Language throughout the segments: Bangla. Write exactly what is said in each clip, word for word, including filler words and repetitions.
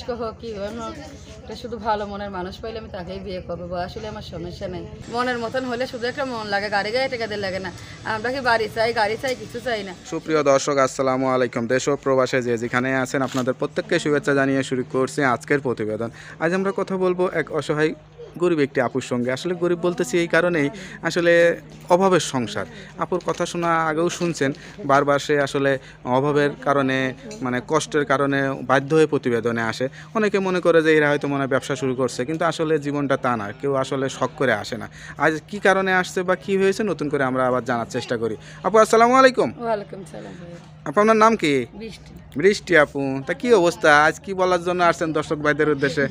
হোক কি হোক, এটা শুধু ভালো মনের মানুষ পাইলে আমি তাকেই বিয়ে করবো। বয়স হলে আমার সমস্যা নেই। মনের মতন হলে শুধু একটা মন লাগে, গাড়ি গায়ে টেকাদের লাগে না। আমরা কি বাড়ি চাই, গাড়ি চাই, কিছু চাই না। সুপ্রিয় দর্শক, আসসালামু আলাইকুম। দেশ ও প্রবাসে যে যেখানে আছেন আপনাদের প্রত্যেককে শুভেচ্ছা জানিয়ে শুরু করছি আজকের প্রতিবেদন। আজ আমরা কথা বলবো এক অসহায় গরিব একটি আপুর সঙ্গে। আসলে গরিব বলতেছি এই কারণেই, আসলে অভাবের সংসার। আপুর কথা শোনা আগেও শুনছেন, বারবার সে আসলে অভাবের কারণে মানে কষ্টের কারণে বাধ্য হয়ে প্রতিবেদনে আসে। অনেকে মনে করে যে এরা হয়তো মনে হয় ব্যবসা শুরু করছে, কিন্তু আসলে জীবনটা তা না। কেউ আসলে শখ করে আসে না। আজ কি কারণে আসছে বা কি হয়েছে নতুন করে আমরা আবার জানার চেষ্টা করি। আপু আসসালামু আলাইকুম। ওয়ালাইকুম সালাম ভাই। আপু আপনার নাম কি? বৃষ্টি। বৃষ্টি আপু, তা কি অবস্থা? আজ কি বলার জন্য আসছেন দর্শক ভাইদের উদ্দেশ্যে?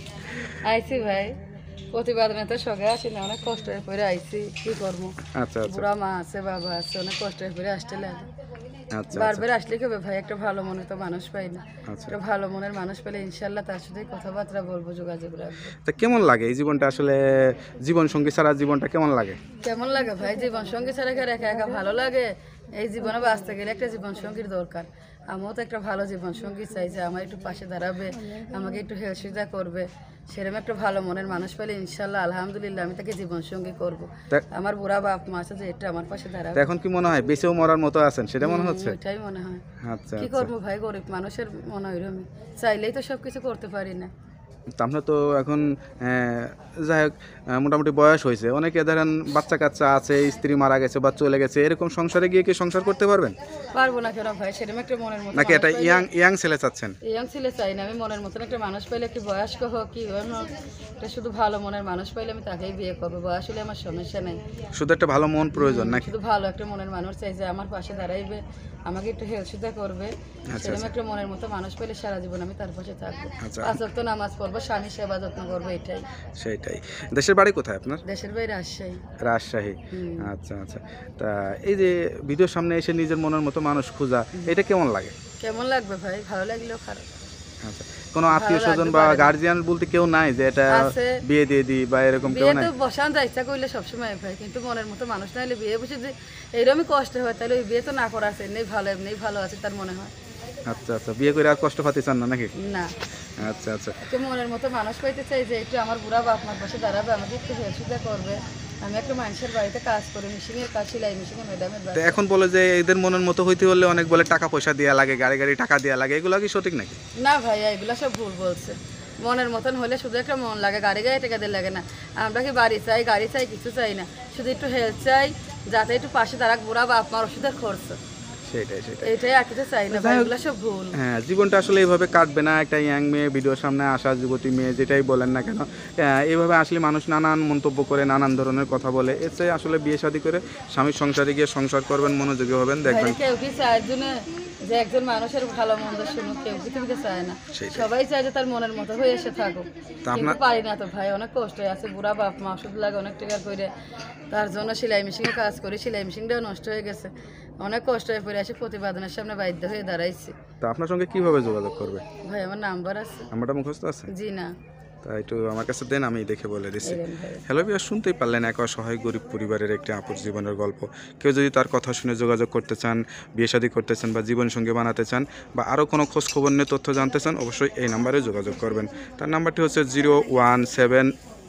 আইসি ভাই, প্রতিবেদনে তো সঙ্গে আসি না, অনেক কষ্ট হয়ে পড়ে আইসি, কি করবো। আচ্ছা আচ্ছা বুড়া মা আছে, বাবা আছে, অনেক কষ্ট হয়ে পড়ে আসতে লাগে। আচ্ছা বারবার আসলে কি হবে ভাই, একটা ভালো মনে তো মানুষ পাই না। আচ্ছা। একটা ভালো মনের মানুষ পেলে ইনশাল্লাহ তার সাথে কথাবার্তা বলবো, যোগাযোগ রাখবো। তা কেমন লাগে এই জীবনটা? আসলে জীবন সঙ্গী ছাড়া জীবনটা কেমন লাগে? কেমন লাগে ভাই, জীবন সঙ্গী ছাড়া কি আর একা একা ভালো লাগে? এই জীবনে বাঁচতে গেলে একটা জীবন সঙ্গীর দরকার। আমিও তো একটা ভালো জীবন সঙ্গী চাই, যে আমার একটু পাশে দাঁড়াবে, আমাকে একটু হেল্প সুবিধা করবে। সেরকম একটা ভালো মনের মানুষ পেলে ইনশাল্লাহ আলহামদুলিল্লাহ আমি তাকে জীবন সঙ্গী করবো। তা- আমার বুড়া বাপ মা আছে যে এটা আমার পাশে তা দাঁড়াবে। এখন কি মনে হয় বেঁচেও মরার মতো আছেন, সেটা মনে হচ্ছে? ওইটাই মনে হয়। আচ্ছা কি আচ্ছা। করবো ভাই, গরিব মানুষের মনে হয় এরকমই। চাইলেই তো সবকিছু করতে পারি না। তা আপনার তো এখন আহ, যাই হোক আহ, মোটামুটি বয়স হয়েছে। অনেকে ধরেন বাচ্চা কাচ্চা আছে, স্ত্রী মারা গেছে বা চলে গেছে, এরকম সংসারে গিয়ে কি সংসার করতে পারবেন? পারবো না কেন ভাই, সেরকম একটা মনের মতো নাকি মানুষ একটা পাইলে- ইয়াং ইয়াং ছেলে চাচ্ছেন? ইয়াং ছেলে চাই না আমি, মনের মতন একটা মানুষ পাইলে, কি বয়স্ক হোক কি হোক, এটা শুধু ভালো মনের মানুষ পাইলে আমি তাকেই বিয়ে করবো। বয়স হলে আমার সমস্যা নেই। শুধু একটা ভালো মন প্রয়োজন নাকি? শুধু ভালো একটা মনের মানুষ চাই, যে আমার পাশে দাঁড়াইবে, আমাকে একটু হেল্প সুবিধা করবে। সেরকম একটা মনের মতো মানুষ পেলে সারা জীবন আমি তার পাশে থাকবো। আচ্ছা। পাঁচ ওয়াক্ত নামাজ পড়বো, স্বামী সেবা যত্ন করবো, এটাই। সেটাই। দেশের বাড়ি কোথায় আপনার? দেশের বাইরে রাজশাহী। রাজশাহী। হুম। আচ্ছা আচ্ছা। তা এই যে ভিডিওর সামনে এসে নিজের মনের মতো মানুষ খোঁজা, এটা কেমন লাগে? কেমন লাগবে ভাই, ভালো লাগলেও খারাপ। আচ্ছা, কোনো আত্মীয় স্বজন লাগতে বা পারে না। গার্জিয়ান বলতে কেউ নাই যে এটা আছে। বিয়ে দিয়ে দিই বা এরকম কেউ বিয়ে নাই? তো বসান যা ইচ্ছা করলে সবসময় ভাই, কিন্তু মনের মতো মানুষ না হলে বিয়ে বসে যে এইরকমই কষ্ট হয়, তাহলে ওই বিয়ে তো না করা আছে, এমনি ভালো এমনি ভালো আছে তার মনে হয়। আচ্ছা আচ্ছা, বিয়ে করে আর কষ্ট পাতে চান না নাকি? না, আচ্ছা আচ্ছা। একটু মনের মতো মানুষ পাইতে চাই, যে একটু আমার বুড়া বাপ মার পাশে দাঁড়াবে, আমাকে একটু হেল্প সুবিধা করবে। আমি একটা মানুষের বাড়িতে কাজ করি, মেশিনের কাজ, সেলাই মেশিনের ম্যাডামের তো বাড়ি। এখন বলে যে এদের মনের মতো হইতে হলে অনেক বলে টাকা পয়সা দেওয়া লাগে, গাড়ি গাড়ি টাকা দেওয়া লাগে, এগুলো কি সঠিক নাকি? না ভাইয়া, এগুলো সব ভুল বলছে। মনের মতন হলে শুধু একটা মন লাগে, গাড়ি গায়ে টেকাদের লাগে না। আমরা কি বাড়ি চাই, গাড়ি চাই, কিছু চাই না। শুধু একটু হেল্প চাই, যাতে একটু পাশে দাঁড়াক, বুড়া বাপ মার ওষুধের খরচ, সেটাই সেটাই। এটাই আর কিছু চাই না ভাই, এগুলো সব ভুল। হ্যাঁ, জীবনটা আসলে এইভাবে কাটবে না। একটা ইয়াং মেয়ে, ভিডিওর সামনে আসা যুবতী মেয়ে, যেটাই বলেন না কেন, আহ, এইভাবে আসলে মানুষ নানান মন্তব্য করে, নানান ধরনের কথা বলে। এর চেয়ে আসলে বিয়ে শাদী করে স্বামীর সংসারে গিয়ে সংসার করবেন, মনোযোগী হবেন, দেখবেন। ভাই, কেউ কি চায় জন্য যে একজন মানুষের ভালো মন্দ শুনুক? কেউ পৃথিবীতে চায় না। সেটাই। সবাই চায় যে তার মনের মতো হয়ে এসে থাকুক, তা কিন্তু আপনার- পারি না তো ভাই, অনেক কষ্ট আছে। বুড়া বাপ মা ওষুধ লাগে অনেক টাকা করে, তার জন্য সেলাই মেশিনে কাজ করি, সেলাই মেশিনটাও নষ্ট হয়ে গেছে। অনেক কষ্ট হয়ে পড়ে আসে, প্রতিবেদনের সামনে বাধ্য হয়ে দাঁড়াইছি। তো আপনার সঙ্গে কিভাবে যোগাযোগ করবে? ভাই আমার নাম্বার আছে? নাম্বারটা মুখস্থ আছে? জি না। তা একটু আমার কাছে দেন, আমি দেখে বলে দিচ্ছি। এলেন ভাই। হ্যালো বিয়ার, শুনতেই পারলেন এক অসহায় গরিব পরিবারের একটি আপুর জীবনের গল্প। কেউ যদি তার কথা শুনে যোগাযোগ করতে চান, বিয়ে শাদী করতে চান বা জীবনসঙ্গী বানাতে চান বা আরও কোনো খোঁজ খবর নিয়ে তথ্য জানতে চান, অবশ্যই এই নাম্বারে যোগাযোগ করবেন। তার নাম্বারটি হচ্ছে zero one seven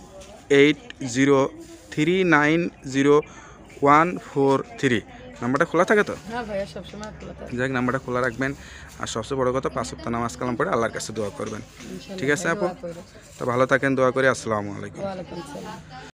eight zero three nine zero one four three. নাম্বারটা খোলা থাকে তো? হ্যাঁ ভাইয়া, সবসময় খোলা থাকে। যাই হোক, নাম্বারটা খোলা রাখবেন। আর সবচেয়ে বড় কথা, পাঁচ ওয়াক্ত নামাজ কালাম পড়ে আল্লাহর কাছে দোয়া করবেন। ইনশাআল্লাহ ঠিক আছে ভাই, আপু? দোয়া কইরো। তো ভালো থাকেন, দোয়া করি। আসসালামু আলাইকুম। ওয়ালাইকুম আসসালাম।